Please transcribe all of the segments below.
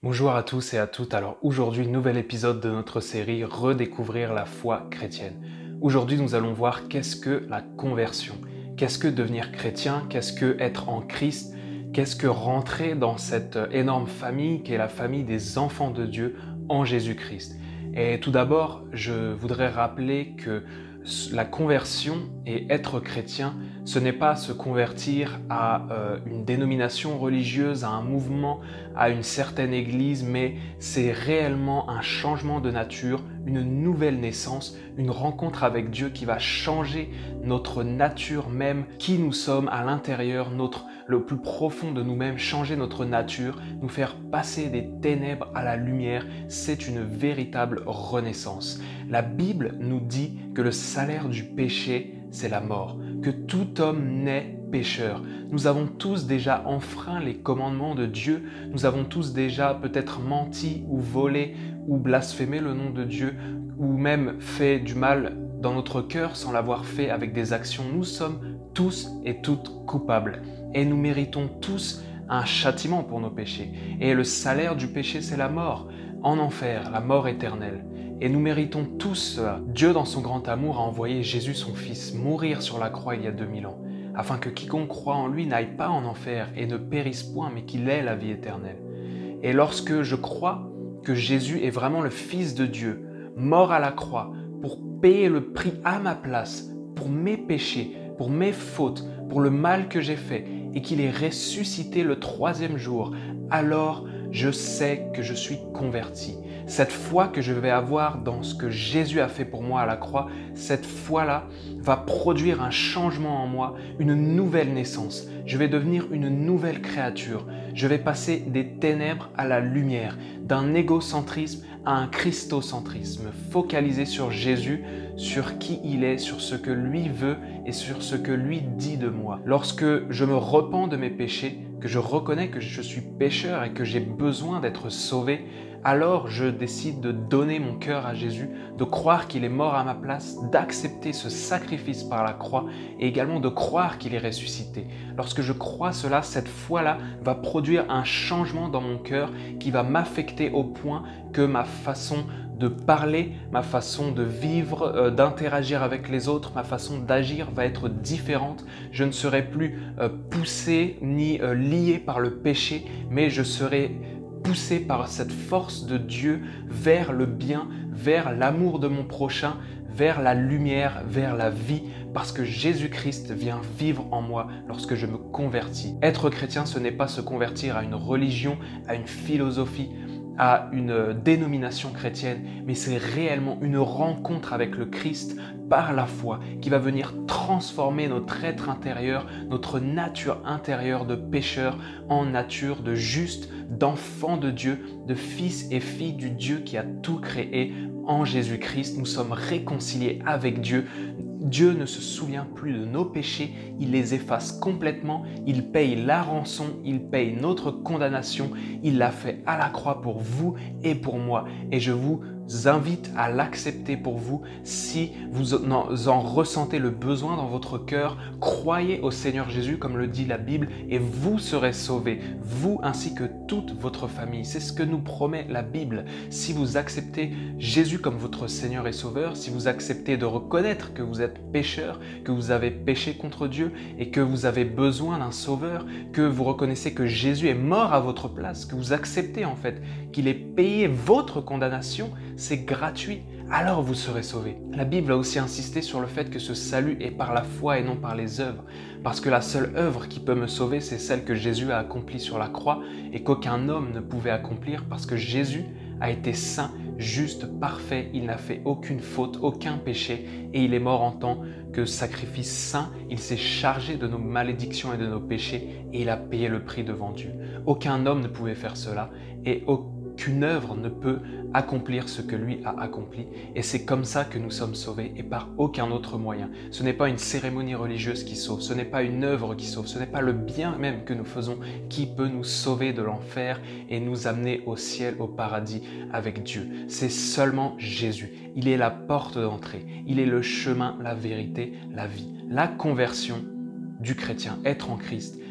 Bonjour à tous et à toutes. Alors aujourd'hui, nouvel épisode de notre série Redécouvrir la foi chrétienne. Aujourd'hui, nous allons voir qu'est-ce que la conversion, qu'est-ce que devenir chrétien, qu'est-ce que être en Christ, qu'est-ce que rentrer dans cette énorme famille qui est la famille des enfants de Dieu en Jésus-Christ. Et tout d'abord, je voudrais rappeler que la conversion et être chrétien, ce n'est pas se convertir à une dénomination religieuse, à un mouvement, à une certaine église, mais c'est réellement un changement de nature, une nouvelle naissance, une rencontre avec Dieu qui va changer notre nature même, qui nous sommes à l'intérieur, le plus profond de nous-mêmes, changer notre nature, nous faire passer des ténèbres à la lumière. C'est une véritable renaissance. La Bible nous dit que le salaire du péché, c'est la mort, que tout homme naît pécheur. Nous avons tous déjà enfreint les commandements de Dieu, nous avons tous déjà peut-être menti ou volé ou blasphémé le nom de Dieu ou même fait du mal dans notre cœur sans l'avoir fait avec des actions. Nous sommes tous et toutes coupables et nous méritons tous un châtiment pour nos péchés. Et le salaire du péché, c'est la mort, en enfer, la mort éternelle. Et nous méritons tous cela. Dieu, dans son grand amour, a envoyé Jésus, son Fils, mourir sur la croix il y a 2000 ans, afin que quiconque croit en lui n'aille pas en enfer et ne périsse point, mais qu'il ait la vie éternelle. Et lorsque je crois que Jésus est vraiment le Fils de Dieu, mort à la croix, pour payer le prix à ma place, pour mes péchés, pour mes fautes, pour le mal que j'ai fait, et qu'il est ressuscité le 3e jour, alors je sais que je suis converti. Cette foi que je vais avoir dans ce que Jésus a fait pour moi à la croix, cette foi-là va produire un changement en moi, une nouvelle naissance. Je vais devenir une nouvelle créature. Je vais passer des ténèbres à la lumière, d'un égocentrisme à un christocentrisme, focalisé sur Jésus, sur qui il est, sur ce que lui veut et sur ce que lui dit de moi. Lorsque je me repens de mes péchés, que je reconnais que je suis pécheur et que j'ai besoin d'être sauvé, alors je décide de donner mon cœur à Jésus, de croire qu'il est mort à ma place, d'accepter ce sacrifice par la croix et également de croire qu'il est ressuscité. Lorsque je crois cela, cette foi-là va produire un changement dans mon cœur qui va m'affecter au point que ma façon de parler, ma façon de vivre, d'interagir avec les autres, ma façon d'agir va être différente. Je ne serai plus poussé ni lié par le péché, mais je serai poussé par cette force de Dieu vers le bien, vers l'amour de mon prochain, vers la lumière, vers la vie, parce que Jésus-Christ vient vivre en moi lorsque je me convertis. Être chrétien, ce n'est pas se convertir à une religion, à une philosophie, à une dénomination chrétienne, mais c'est réellement une rencontre avec le Christ par la foi qui va venir transformer notre être intérieur, notre nature intérieure de pécheur en nature de juste, d'enfant de Dieu, de fils et filles du Dieu qui a tout créé en Jésus-Christ. Nous sommes réconciliés avec Dieu. Dieu ne se souvient plus de nos péchés, il les efface complètement, il paye la rançon, il paye notre condamnation, il l'a fait à la croix pour vous et pour moi. Et je vous invite à l'accepter pour vous. Si vous en ressentez le besoin dans votre cœur, croyez au Seigneur Jésus comme le dit la Bible et vous serez sauvés, vous ainsi que toute votre famille. C'est ce que nous promet la Bible. Si vous acceptez Jésus comme votre Seigneur et Sauveur, si vous acceptez de reconnaître que vous êtes pécheur, que vous avez péché contre Dieu et que vous avez besoin d'un Sauveur, que vous reconnaissez que Jésus est mort à votre place, que vous acceptez en fait qu'il ait payé votre condamnation, c'est gratuit, alors vous serez sauvés. La Bible a aussi insisté sur le fait que ce salut est par la foi et non par les œuvres, parce que la seule œuvre qui peut me sauver, c'est celle que Jésus a accomplie sur la croix et qu'aucun homme ne pouvait accomplir parce que Jésus a été saint, juste, parfait, il n'a fait aucune faute, aucun péché et il est mort en tant que sacrifice saint, il s'est chargé de nos malédictions et de nos péchés et il a payé le prix devant Dieu. Aucun homme ne pouvait faire cela et aucune œuvre ne peut accomplir ce que lui a accompli et c'est comme ça que nous sommes sauvés et par aucun autre moyen. Ce n'est pas une cérémonie religieuse qui sauve, ce n'est pas une œuvre qui sauve, ce n'est pas le bien même que nous faisons qui peut nous sauver de l'enfer et nous amener au ciel, au paradis avec Dieu. C'est seulement Jésus. Il est la porte d'entrée, il est le chemin, la vérité, la vie. La conversion du chrétien, être en Christ,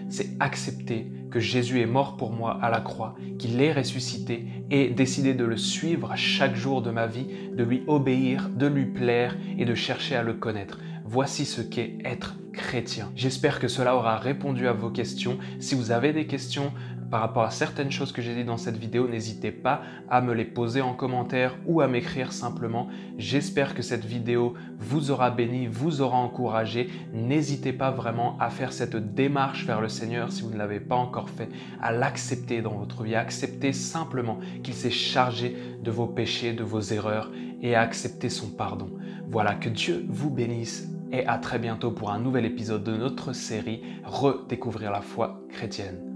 c'est accepter que Jésus est mort pour moi à la croix, qu'il est ressuscité et décider de le suivre chaque jour de ma vie, de lui obéir, de lui plaire et de chercher à le connaître. Voici ce qu'est être chrétien. J'espère que cela aura répondu à vos questions. Si vous avez des questions par rapport à certaines choses que j'ai dit dans cette vidéo, n'hésitez pas à me les poser en commentaire ou à m'écrire simplement. J'espère que cette vidéo vous aura béni, vous aura encouragé. N'hésitez pas vraiment à faire cette démarche vers le Seigneur si vous ne l'avez pas encore fait, à l'accepter dans votre vie, à accepter simplement qu'il s'est chargé de vos péchés, de vos erreurs et à accepter son pardon. Voilà, que Dieu vous bénisse et à très bientôt pour un nouvel épisode de notre série Redécouvrir la foi chrétienne.